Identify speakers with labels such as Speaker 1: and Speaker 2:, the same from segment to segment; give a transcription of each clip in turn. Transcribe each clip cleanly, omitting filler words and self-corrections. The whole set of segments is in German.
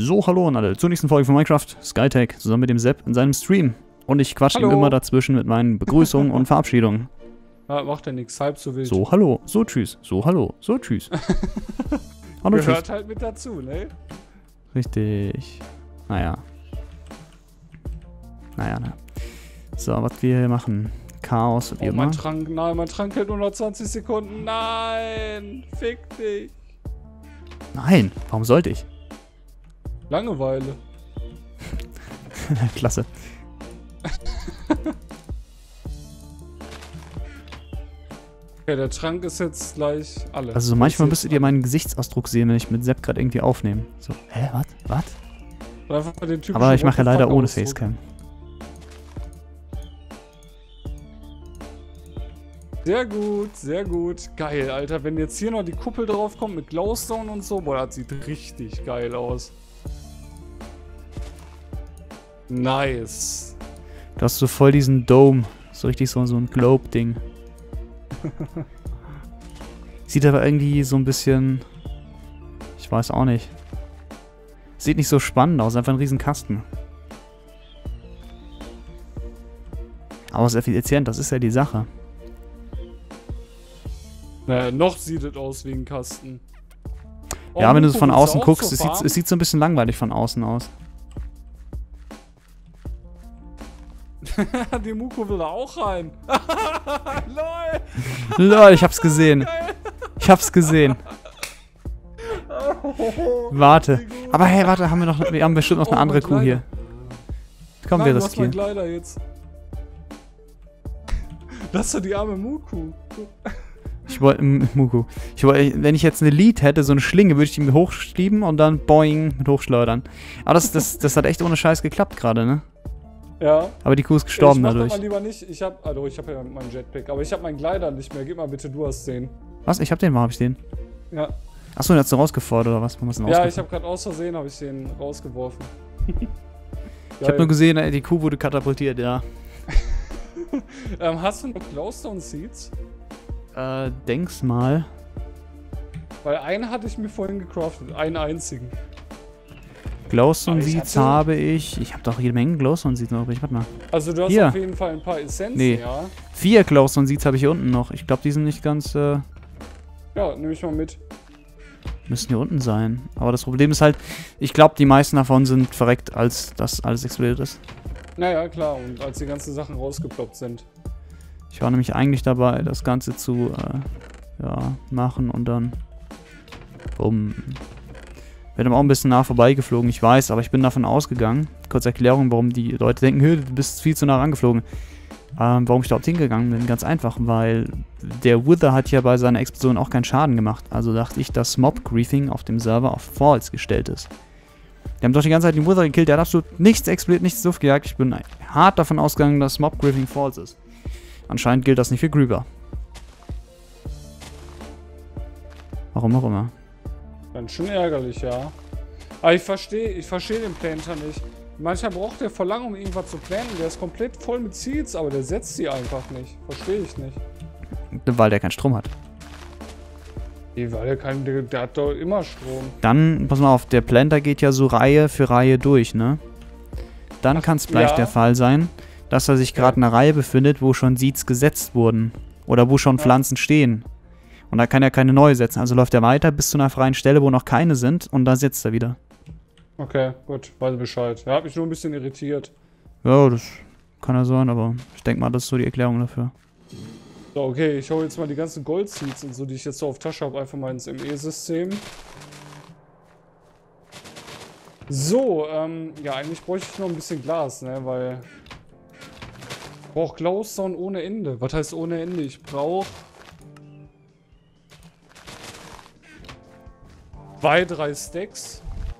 Speaker 1: So, hallo an alle zur nächsten Folge von Minecraft Skytech zusammen mit dem Sepp in seinem Stream. Und ich quatsche ihm immer dazwischen mit meinen Begrüßungen und Verabschiedungen.
Speaker 2: Ja, macht ja nichts, halb so wild.
Speaker 1: So, hallo, so, tschüss. So, hallo, so, tschüss. Hallo,
Speaker 2: gehört
Speaker 1: tschüss.
Speaker 2: halt mit dazu, ne?
Speaker 1: Richtig. Naja. Naja, ne. So, was wir hier machen. Chaos, wie immer.
Speaker 2: Mein Trank, nein, mein Trank hält nur noch 20 Sekunden. Nein, fick dich.
Speaker 1: Nein, warum sollte ich?
Speaker 2: Langeweile.
Speaker 1: Klasse.
Speaker 2: Okay, der Trank ist jetzt gleich alle.
Speaker 1: Also so manchmal müsstet ihr meinen Gesichtsausdruck sehen, wenn ich mit Sepp gerade irgendwie aufnehme. So, hä, was?
Speaker 2: Einfach den typischen
Speaker 1: Aber ich mache ja leider ohne
Speaker 2: What-the-fuck-Ausdruck.
Speaker 1: Facecam.
Speaker 2: Sehr gut, sehr gut. Geil, Alter. Wenn jetzt hier noch die Kuppel drauf kommt mit Glowstone und so, boah, das sieht richtig geil aus. Nice.
Speaker 1: Du hast so voll diesen Dome. So richtig so ein Globe-Ding. Sieht aber irgendwie so ein bisschen... Ich weiß auch nicht. Sieht nicht so spannend aus, einfach ein riesen Kasten. Aber sehr effizient, das ist ja die Sache.
Speaker 2: Naja, noch sieht es aus wie ein Kasten. Oh,
Speaker 1: Ja, wenn du
Speaker 2: Muko,
Speaker 1: es von
Speaker 2: willst du
Speaker 1: außen
Speaker 2: auch
Speaker 1: guckst,
Speaker 2: zur Farm?
Speaker 1: es sieht so ein bisschen langweilig von außen aus.
Speaker 2: Die Muko will da auch rein. Lol.
Speaker 1: Lol, ich hab's gesehen. Ich hab's gesehen. Warte. Aber hey, warte, wir haben bestimmt noch eine andere Kuh hier. Komm, wir
Speaker 2: Nein, was mein
Speaker 1: riskieren.
Speaker 2: Kleider jetzt? Lass doch die arme Muku.
Speaker 1: Wenn ich jetzt eine Lead hätte, so eine Schlinge, würde ich die mir hochschieben und dann boing mit hochschleudern. Aber das hat echt ohne Scheiß geklappt gerade, ne?
Speaker 2: Ja.
Speaker 1: Aber die Kuh ist gestorben
Speaker 2: Ich mach
Speaker 1: dadurch.
Speaker 2: das mal lieber nicht. Ich hab ja meinen Jetpack, aber ich hab meinen Kleider nicht mehr. Gib mal bitte, du hast den.
Speaker 1: Was? Warum hab ich den?
Speaker 2: Ja.
Speaker 1: Achso, den hast du rausgefordert oder was? Warum hast du den
Speaker 2: Ja,
Speaker 1: rausgefordert?
Speaker 2: ich habe gerade aus Versehen habe ich den rausgeworfen.
Speaker 1: Ich habe nur gesehen, die Kuh wurde katapultiert, ja.
Speaker 2: Hast du noch Glowstone Seeds?
Speaker 1: Denk's mal.
Speaker 2: Weil einen hatte ich mir vorhin gecraftet, einen einzigen.
Speaker 1: Glowstone
Speaker 2: Aber ich
Speaker 1: Seeds
Speaker 2: hatte-
Speaker 1: habe ich. Ich habe doch jede Menge Glowstone Seeds noch übrig. Warte mal.
Speaker 2: Also du hast
Speaker 1: Hier.
Speaker 2: auf jeden Fall ein paar Essenzen,
Speaker 1: Nee.
Speaker 2: ja.
Speaker 1: 4 Glowstone Seeds habe ich hier unten noch. Ich glaube, die sind nicht ganz.
Speaker 2: Ja, nehme ich mal mit.
Speaker 1: Müssen hier unten sein. Aber das Problem ist halt, ich glaube, die meisten davon sind verreckt, als das alles explodiert ist.
Speaker 2: Naja, klar, und als die ganzen Sachen rausgeploppt sind.
Speaker 1: Ich war nämlich eigentlich dabei, das Ganze zu machen und dann. Bin aber auch ein bisschen nah vorbeigeflogen, ich weiß, aber ich bin davon ausgegangen. Kurze Erklärung, warum die Leute denken, du bist viel zu nah rangeflogen. Warum ich dort hingegangen bin? Ganz einfach, weil der Wither hat ja bei seiner Explosion auch keinen Schaden gemacht. Also dachte ich, dass Mob-Griefing auf dem Server auf False gestellt ist. Die haben doch die ganze Zeit den Wither gekillt, der hat absolut nichts explodiert, nichts Luft gejagt. Ich bin hart davon ausgegangen, dass Mob-Griefing False ist. Anscheinend gilt das nicht für Grieber. Warum auch immer.
Speaker 2: Ganz schön ärgerlich, ja. Aber ich verstehe den Planter nicht. Manchmal braucht der voll lange, um irgendwas zu planen. Der ist komplett voll mit Seeds, aber der setzt sie einfach nicht. Verstehe ich nicht.
Speaker 1: Weil der keinen Strom hat.
Speaker 2: Nee, weil der hat doch immer Strom.
Speaker 1: Dann, pass mal auf, der Planter geht ja so Reihe für Reihe durch, ne? Dann kann es vielleicht
Speaker 2: ja.
Speaker 1: der Fall sein, dass er sich gerade in einer Reihe befindet, wo schon Seeds gesetzt wurden. Oder wo schon Pflanzen stehen. Und da kann er keine neue setzen. Also läuft er weiter bis zu einer freien Stelle, wo noch keine sind. Und da setzt er wieder.
Speaker 2: Okay, gut, weiß Bescheid. Ja, hat mich nur ein bisschen irritiert.
Speaker 1: Ja, das kann ja sein, aber ich denke mal, das ist so die Erklärung dafür.
Speaker 2: So, okay, ich hole jetzt mal die ganzen Gold-Seeds und so, die ich jetzt so auf Tasche habe, einfach mal ins ME-System. So, ja, eigentlich bräuchte ich noch ein bisschen Glas, ne, weil... Ich brauche Glowstone ohne Ende. Was heißt ohne Ende? Ich brauche... 3 Stacks.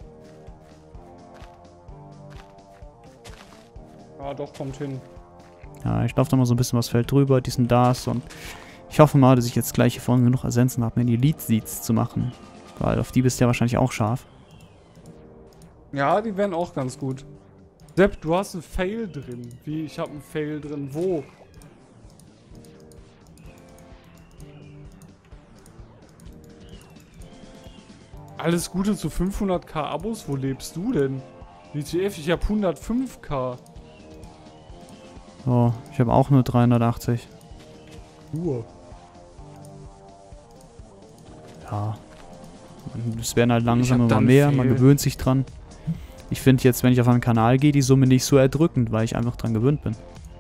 Speaker 2: Ah, doch, kommt hin.
Speaker 1: Ja, ich laufe da mal so ein bisschen was Feld drüber, dies und das. Und ich hoffe mal, dass ich jetzt gleich hier vorne genug Essenzen habe, mir die Lead-Seeds zu machen. Weil auf die bist du ja wahrscheinlich auch scharf.
Speaker 2: Ja, die wären auch ganz gut. Sepp, du hast einen Fail drin. Wie? Ich habe einen Fail drin. Wo? Alles Gute zu 500k Abos. Wo lebst du denn? WTF, ich habe 105k.
Speaker 1: Oh, ich habe auch nur 380. Ja. Es werden halt langsam immer mehr, man gewöhnt sich dran. Ich finde jetzt, wenn ich auf einen Kanal gehe, die Summe nicht so erdrückend, weil ich einfach dran gewöhnt bin.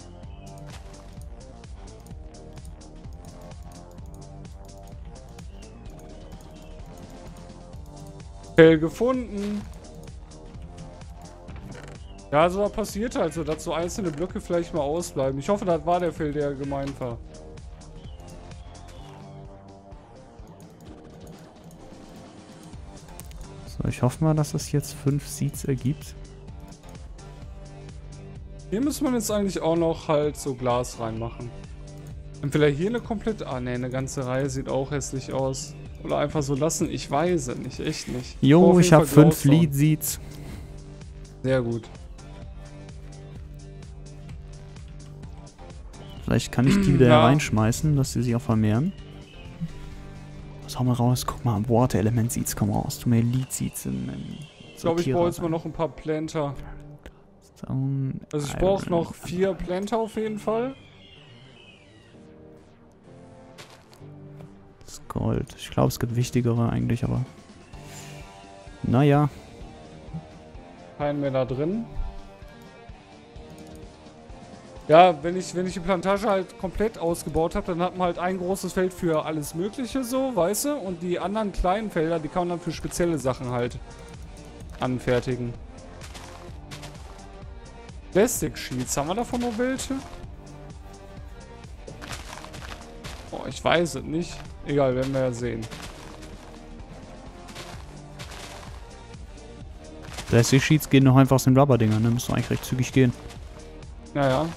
Speaker 2: Fell gefunden. Ja, so was passiert halt so, dass so einzelne Blöcke vielleicht mal ausbleiben. Ich hoffe, das war der Fell, der gemeint war.
Speaker 1: So, ich hoffe mal, dass das jetzt 5 Seeds ergibt.
Speaker 2: Hier muss man jetzt eigentlich auch noch halt so Glas reinmachen. Entweder hier eine komplette... Ah ne, eine ganze Reihe sieht auch hässlich aus. Oder einfach so lassen, ich weiß es nicht, echt nicht.
Speaker 1: Jo, ich habe 5 Lead Seeds.
Speaker 2: Sehr gut.
Speaker 1: Vielleicht kann ich die wieder reinschmeißen, dass sie sich auch vermehren. Was haben wir raus? Guck mal, Water Element Seeds kommen raus. Tu mir Lead Seeds in
Speaker 2: ich glaube, ich brauche jetzt mal noch ein paar Planter. Also ich brauche noch 4 Planter auf jeden Fall.
Speaker 1: Das Gold. Ich glaube, es gibt wichtigere eigentlich, aber... Naja.
Speaker 2: Keinen mehr da drin. Ja, wenn ich die Plantage halt komplett ausgebaut habe, dann hat man halt ein großes Feld für alles Mögliche so, weißt du? Und die anderen kleinen Felder, die kann man dann für spezielle Sachen halt anfertigen. Plastic Sheets, haben wir davon noch welche? Oh, ich weiß es nicht. Egal, werden wir ja sehen.
Speaker 1: Plastic Sheets gehen noch einfach aus den Rubber-Dingern, ne? Müssen eigentlich recht zügig gehen.
Speaker 2: Naja.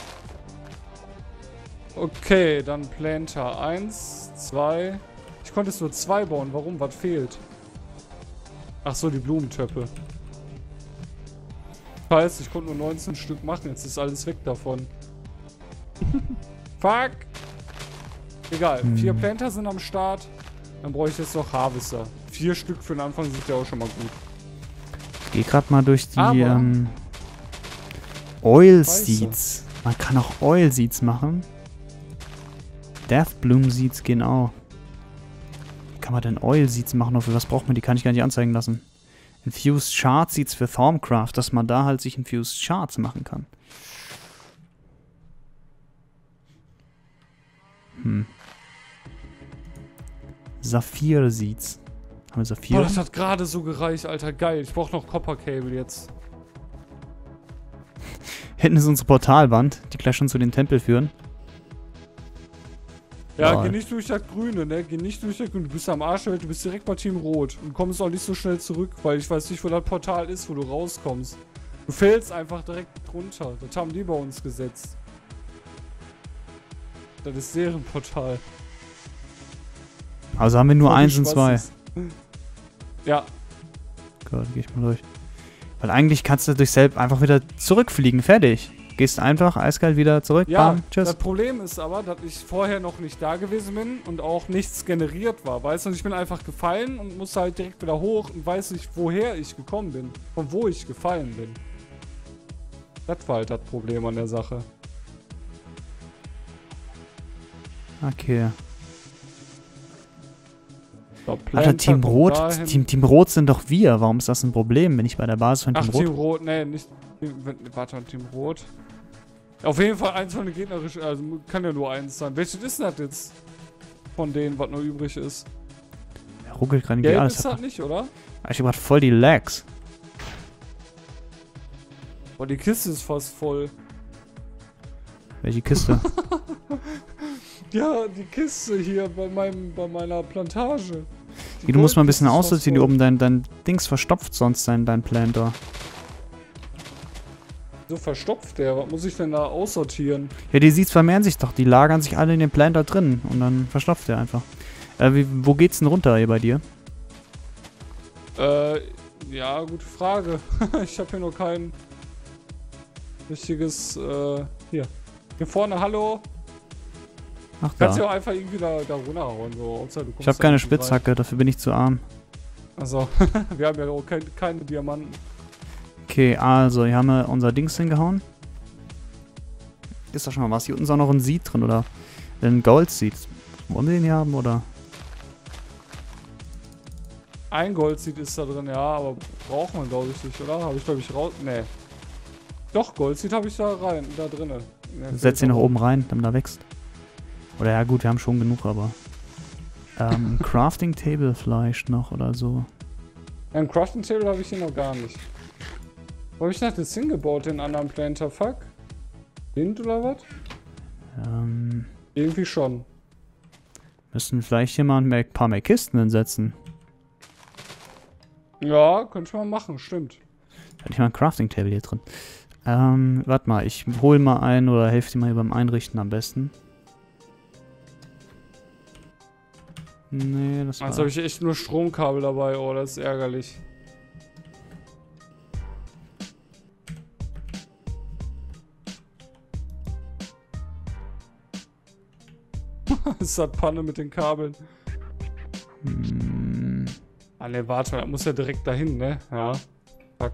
Speaker 2: Okay, dann Planter 1, 2. Ich konnte es nur 2 bauen. Warum? Was fehlt? Ach so, die Blumentöpfe. Scheiße, ich konnte nur 19 Stück machen. Jetzt ist alles weg davon. Fuck! Egal, 4 Planter sind am Start. Dann brauche ich jetzt noch Harvester. 4 Stück für den Anfang sind ja auch schon mal gut.
Speaker 1: Ich gehe gerade mal durch die Oil Seeds. Man kann auch Oil Seeds machen. Death Bloom Seeds gehen auch. Wie kann man denn Oil Seeds machen? Und für was braucht man? Die kann ich gar nicht anzeigen lassen. Infused Shard Seeds für Thorncraft, dass man da halt sich Infused Shards machen kann. Saphir Seeds. Haben wir Saphir?
Speaker 2: Boah, das hat gerade so gereicht, Alter. Geil. Ich brauche noch Copper Cable jetzt.
Speaker 1: Hinten ist unsere Portalwand, die gleich schon zu den Tempel führen.
Speaker 2: Ja, geh nicht durch das Grüne, ne? Geh nicht durch das Grüne. Du bist am Arsch der Welt, du bist direkt bei Team Rot. Und kommst auch nicht so schnell zurück, weil ich weiß nicht, wo das Portal ist, wo du rauskommst. Du fällst einfach direkt runter. Das haben die bei uns gesetzt. Das ist deren Portal.
Speaker 1: Also haben wir nur 1 und 2.
Speaker 2: Ja.
Speaker 1: Gut, geh ich mal durch. Weil eigentlich kannst du durch selbst einfach wieder zurückfliegen. Fertig. Gehst einfach eiskalt wieder zurück.
Speaker 2: Ja,
Speaker 1: bam, tschüss.
Speaker 2: Das Problem ist aber, dass ich vorher noch nicht da gewesen bin und auch nichts generiert war. Weißt du, und ich bin einfach gefallen und musste halt direkt wieder hoch und weiß nicht, woher ich gekommen bin. Von wo ich gefallen bin. Das war halt das Problem an der Sache.
Speaker 1: Okay.
Speaker 2: So,
Speaker 1: Alter, Team Rot, Team Rot sind doch wir. Warum ist das ein Problem, wenn ich bei der Basis von Team Rot...
Speaker 2: Team Rot, nee, nicht... Warte, Team Rot. Auf jeden Fall eins von den gegnerischen, also kann ja nur eins sein. Welches ist das jetzt? Von denen, was noch übrig ist?
Speaker 1: Er ruckelt gerade
Speaker 2: Gelb
Speaker 1: alles.
Speaker 2: Ist das nicht, oder?
Speaker 1: Ich hab grad voll die Lags.
Speaker 2: Boah, die Kiste ist fast voll.
Speaker 1: Welche Kiste?
Speaker 2: Ja, die Kiste hier bei meiner Plantage.
Speaker 1: Die du musst mal ein bisschen aussortieren, hier oben dein Dings verstopft sonst dein Planter.
Speaker 2: So verstopft der. Was muss ich denn da aussortieren?
Speaker 1: Ja, die Seeds vermehren sich doch. Die lagern sich alle in den Planter drin und dann verstopft der einfach. Wo geht's denn runter hier bei dir?
Speaker 2: Ja, gute Frage. Ich habe hier noch kein richtiges, hier. Hier vorne, hallo.
Speaker 1: Ach da.
Speaker 2: Kannst du auch einfach irgendwie da runterhauen, so. Außer, du kommst
Speaker 1: Ich habe keine Spitzhacke, dafür bin ich zu arm.
Speaker 2: Also, wir haben ja auch keine Diamanten.
Speaker 1: Okay, also, hier haben wir unser Dings hingehauen. Ist da schon mal was? Hier unten ist auch noch ein Seed drin, oder? Ein Gold-Seed. Wollen wir den hier haben, oder?
Speaker 2: Ein Goldseed ist da drin, ja, aber braucht man, glaube ich, nicht, oder? Habe ich, glaube ich, raus... Nee. Doch, Goldseed habe ich da drinne.
Speaker 1: Setz ihn nach oben rein, damit er wächst. Oder ja gut, wir haben schon genug, aber... Crafting Table vielleicht noch oder so.
Speaker 2: Ja, ein Crafting Table habe ich hier noch gar nicht. Wo habe ich noch das hingebaut, den anderen Planter? Fuck? Wind oder was? Irgendwie schon.
Speaker 1: Müssen vielleicht hier mal ein paar mehr Kisten hinsetzen.
Speaker 2: Ja, könnte man machen, stimmt.
Speaker 1: Hätte ich mal ein Crafting Table hier drin. Warte mal, ich hole mal einen oder helfe dir mal hier beim Einrichten am besten. Nee, das war...
Speaker 2: Jetzt habe ich echt nur Stromkabel dabei, oh, das ist ärgerlich. Ist das Panne mit den Kabeln? Ah ne, warte mal, er muss ja direkt dahin, ne? Ja. Fuck.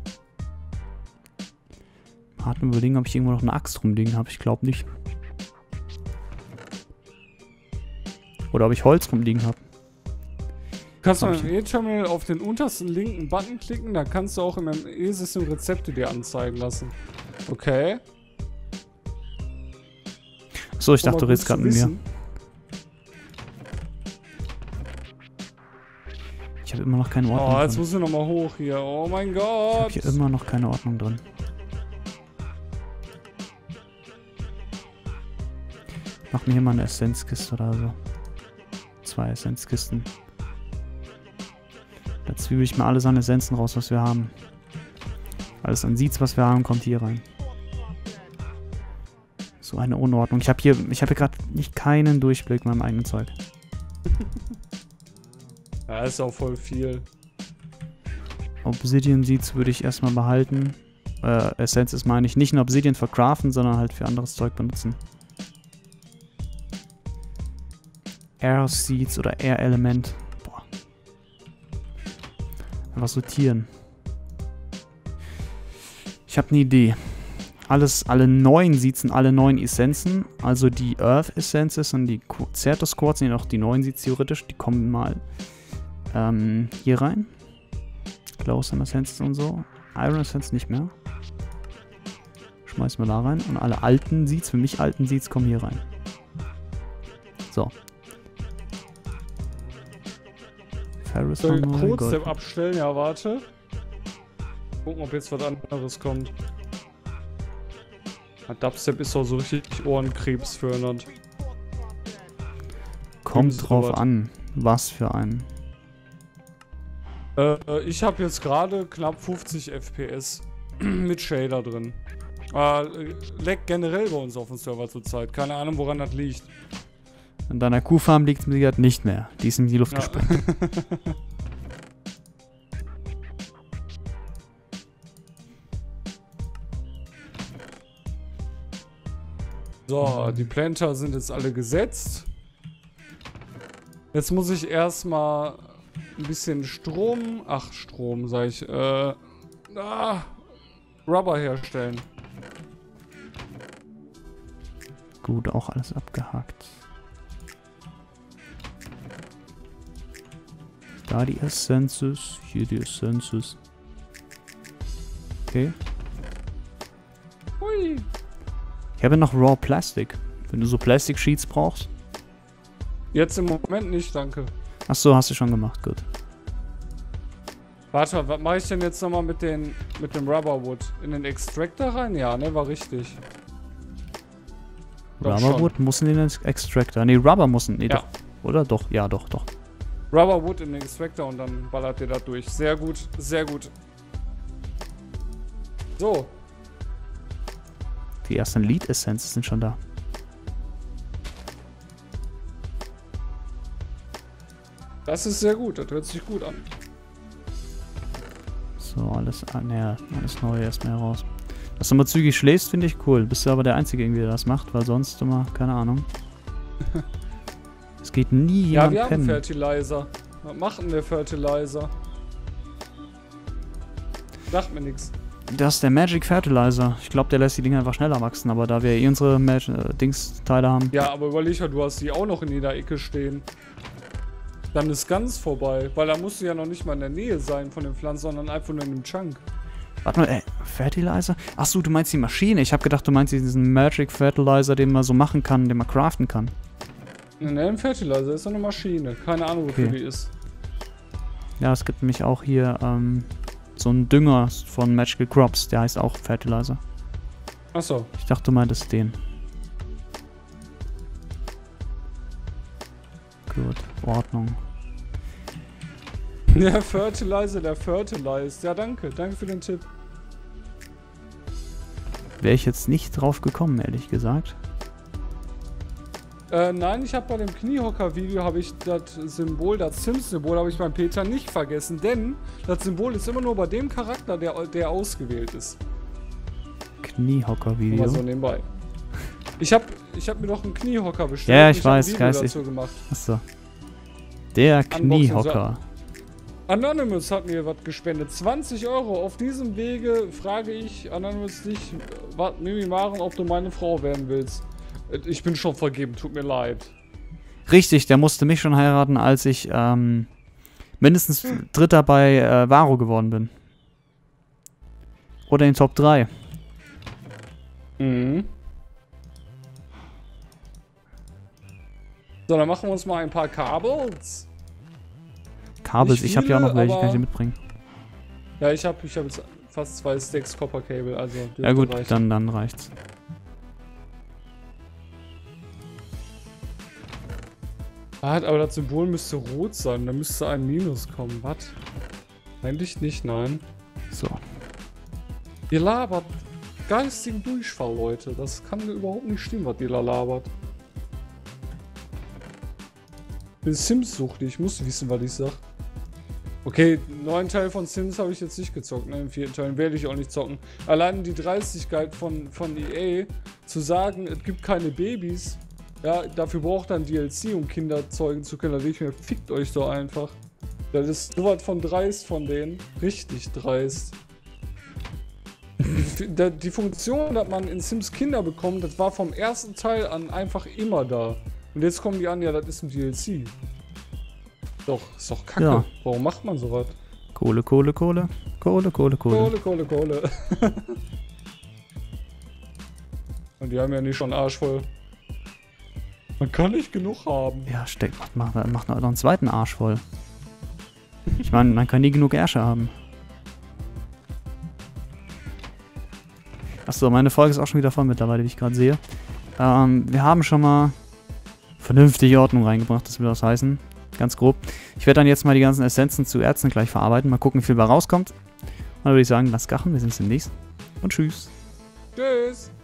Speaker 1: Hart überlegen, ob ich irgendwo noch eine Axt rumliegen habe. Ich glaube nicht. Oder ob ich Holz rumliegen habe.
Speaker 2: Kannst du im E-Terminal auf den untersten linken Button klicken, da kannst du auch im E-System Rezepte dir anzeigen lassen. Okay.
Speaker 1: So, ich dachte, du redest gerade mit mir. Ich habe immer noch keine Ordnung drin.
Speaker 2: Oh, jetzt muss ich nochmal hoch hier. Oh mein Gott.
Speaker 1: Ich habe hier immer noch keine Ordnung drin. Mach mir hier mal eine Essenzkiste oder so. 2 Essenzkisten. Da zwiebel ich mal alles an Essenzen raus, was wir haben. Alles an Seeds, was wir haben, kommt hier rein. So eine Unordnung. Ich habe hier gerade nicht keinen Durchblick mit meinem eigenen Zeug.
Speaker 2: Ja, ist auch voll viel.
Speaker 1: Obsidian Seeds würde ich erstmal behalten. Essences meine ich nicht nur Obsidian für Craften, sondern halt für anderes Zeug benutzen. Air Seeds oder Air Element. Boah. Einfach sortieren. Ich habe eine Idee. Alle neuen Seeds sind alle neuen Essenzen. Also die Earth Essences und die Certus Quartz sind auch die neuen Seeds theoretisch. Die kommen mal hier rein. Glowstone Essences und so. Iron Essences nicht mehr. Schmeißen wir da rein. Und alle alten Seeds, für mich alten Seeds, kommen hier rein. So. Ferrous
Speaker 2: Soll ich Codestep abstellen? Ja, warte. Gucken, ob jetzt was anderes kommt. Ja, Dubstep ist doch so richtig ohrenkrebsfördernd.
Speaker 1: Kommt drauf an, was für einen.
Speaker 2: Ich habe jetzt gerade knapp 50 FPS mit Shader drin. Leckt generell bei uns auf dem Server zurzeit. Keine Ahnung, woran das liegt.
Speaker 1: An deiner Kuhfarm liegt es mir nicht mehr. Die ist in die Luft gesprengt.
Speaker 2: So, die Planter sind jetzt alle gesetzt. Jetzt muss ich erstmal ein bisschen Strom sag ich, Rubber herstellen.
Speaker 1: Gut, auch alles abgehakt. Da die Essences, hier die Essences. Okay.
Speaker 2: Hui.
Speaker 1: Ich habe noch Raw Plastic. Wenn du so Plastic Sheets brauchst.
Speaker 2: Jetzt im Moment nicht, danke.
Speaker 1: Achso, hast du schon gemacht, gut.
Speaker 2: Warte mal, was mache ich denn jetzt nochmal mit dem Rubberwood? In den Extractor rein? Ja, ne, war richtig.
Speaker 1: Rubberwood muss in den Extractor. Ne, Rubber muss in. Nee,
Speaker 2: ja.
Speaker 1: Doch. Oder? Doch, ja, doch.
Speaker 2: Rubberwood in den Extractor und dann ballert ihr da durch. Sehr gut, sehr gut. So.
Speaker 1: Die ersten Lead Essences sind schon da.
Speaker 2: Das ist sehr gut, das hört sich gut an.
Speaker 1: So, alles neu erstmal heraus. Dass du mal zügig schläfst, finde ich cool. Bist du aber der Einzige, irgendwie, der das macht, weil sonst immer, keine Ahnung. Es geht nie jemand
Speaker 2: Ja, wir
Speaker 1: pennen.
Speaker 2: haben Fertilizer. Was macht denn der Fertilizer? Sagt mir nichts.
Speaker 1: Das ist der Magic Fertilizer. Ich glaube, der lässt die Dinge einfach schneller wachsen, aber da wir eh unsere Dings-Teile haben.
Speaker 2: Ja, aber überleg mal, du hast die auch noch in jeder Ecke stehen. Dann ist ganz vorbei, weil da musst du ja noch nicht mal in der Nähe sein von den Pflanzen, sondern einfach nur in dem Chunk.
Speaker 1: Warte mal, Fertilizer? Achso, du meinst die Maschine. Ich habe gedacht, du meinst diesen Magic Fertilizer, den man so machen kann, den man craften kann.
Speaker 2: Ne, ein Fertilizer ist so eine Maschine. Keine Ahnung, wofür die ist.
Speaker 1: Ja, es gibt nämlich auch hier so einen Dünger von Magical Crops, der heißt auch Fertilizer.
Speaker 2: Achso.
Speaker 1: Ich dachte, du meintest den. Gut, Ordnung.
Speaker 2: Der Fertilizer, der Fertilizer. Ja, danke. Danke für den Tipp.
Speaker 1: Wäre ich jetzt nicht drauf gekommen, ehrlich gesagt.
Speaker 2: Nein, ich habe bei dem Kniehocker-Video habe ich das Symbol, das Sims-Symbol, habe ich beim Peter nicht vergessen, denn das Symbol ist immer nur bei dem Charakter, der ausgewählt ist.
Speaker 1: Kniehocker-Video.
Speaker 2: Mal so nebenbei. Ich hab mir doch einen Kniehocker bestellt.
Speaker 1: Ja, ich weiß,
Speaker 2: hab ein Video
Speaker 1: geistig.
Speaker 2: dazu gemacht.
Speaker 1: Achso. Der Kniehocker.
Speaker 2: Anonymous hat mir was gespendet. 20 Euro. Auf diesem Wege frage ich Anonymous dich, Mimimaren, ob du meine Frau werden willst. Ich bin schon vergeben, tut mir leid.
Speaker 1: Richtig, der musste mich schon heiraten, als ich mindestens Dritter bei Varo geworden bin. Oder in den Top 3.
Speaker 2: Mhm. So, dann machen wir uns mal ein paar Kabels.
Speaker 1: Kabels,
Speaker 2: Nicht
Speaker 1: ich habe ja auch noch
Speaker 2: viele,
Speaker 1: welche, kann ich
Speaker 2: aber-
Speaker 1: dir mitbringen.
Speaker 2: Ja, ich hab jetzt fast 2 Stacks Copper Cable, also
Speaker 1: Ja gut,
Speaker 2: dürfte reichen.
Speaker 1: dann reicht's.
Speaker 2: Aber das Symbol müsste rot sein, da müsste ein Minus kommen. Was? Eigentlich nicht, nein.
Speaker 1: So.
Speaker 2: Ihr labert geistigen Durchfall, Leute. Das kann überhaupt nicht stimmen, was ihr da labert. Ich bin Sims-suchtig, ich muss wissen, was ich sag. Okay, den neuen Teil von Sims habe ich jetzt nicht gezockt, ne? Den 4. Teil werde ich auch nicht zocken. Allein die Dreistigkeit von EA zu sagen, es gibt keine Babys, ja, dafür braucht dann DLC, um Kinder zeugen zu können. Da denke ich mir, fickt euch doch einfach. Das ist so was von dreist von denen. Richtig dreist. Die Funktion, dass man in Sims Kinder bekommt, das war vom ersten Teil an einfach immer da. Und jetzt kommen die an, ja, das ist ein DLC. Doch, ist doch kacke.
Speaker 1: Ja.
Speaker 2: Warum macht man sowas?
Speaker 1: Kohle, Kohle, Kohle. Kohle, Kohle, Kohle.
Speaker 2: Kohle, Kohle, Kohle. Und die haben ja nicht schon Arsch voll. Man kann nicht genug haben.
Speaker 1: Ja, macht noch einen zweiten Arsch voll. Ich meine, man kann nie genug Ärsche haben. Achso, meine Folge ist auch schon wieder voll mittlerweile, wie ich gerade sehe. Wir haben schon mal vernünftige Ordnung reingebracht, das will das heißen. Ganz grob. Ich werde dann jetzt mal die ganzen Essenzen zu Erzen gleich verarbeiten. Mal gucken, wie viel da rauskommt. Und dann würde ich sagen, lasst gachen, wir sehen uns demnächst. Und tschüss.
Speaker 2: Tschüss.